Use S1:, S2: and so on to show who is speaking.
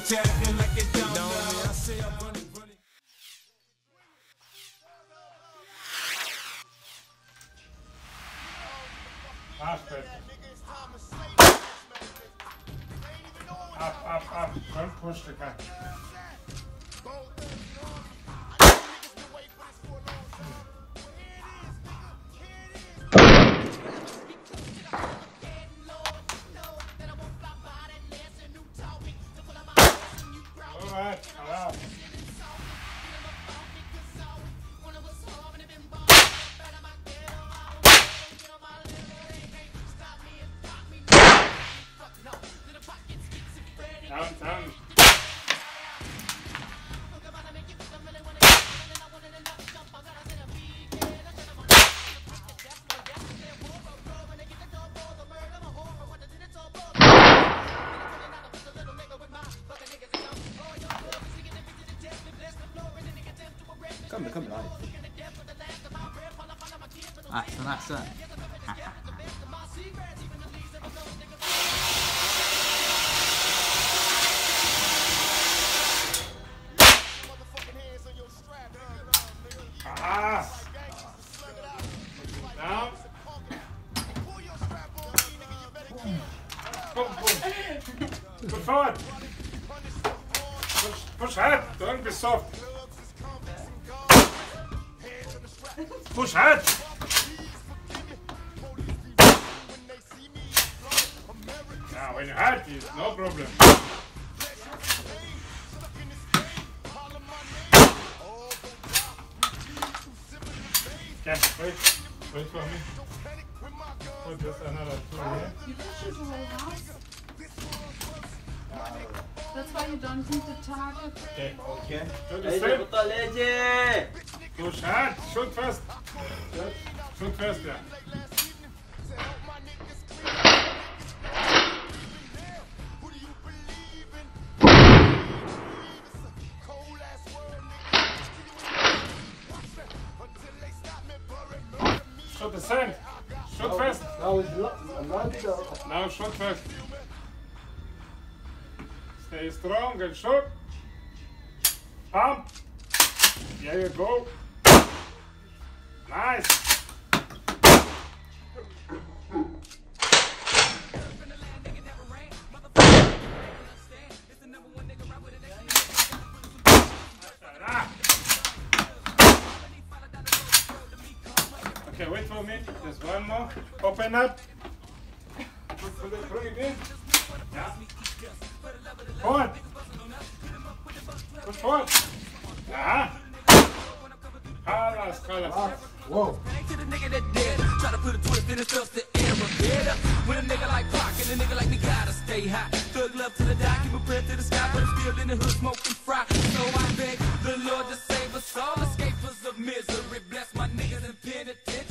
S1: acting like it don't know me. I say I'm running.
S2: Up. Don't push the car. Alright, allow. Down.
S3: Come live.
S4: So that's it.
S2: Now. Push forward. Push hard. Don't be soft. Push hard. Now when you're hard, no problem. Okay, wait for me. Put just another two here.
S5: You can shoot the whole house. That's why you don't need the target.
S2: Okay. Do the
S3: Leje,
S2: same.
S3: betul Leje.
S2: Push hard. Shoot first. Shoot first, yeah. Shoot the same. Shoot first. Now shoot first. Stay strong and shoot. Pump. There you go. Nice. Okay, wait for me. Just one more. Open up. Bring it in. Yeah. Forward. Push forward. Colors.
S3: Whoa.
S1: Try to put a twist in his stuff to air a bit up. When a nigga like Pac and a nigga like me gotta stay high. Thug love to the die, keep a breath to the sky, but I'm still in the hood smoking fry. So I beg the Lord to save us all, escape us of misery. Bless my niggas in penitentiary.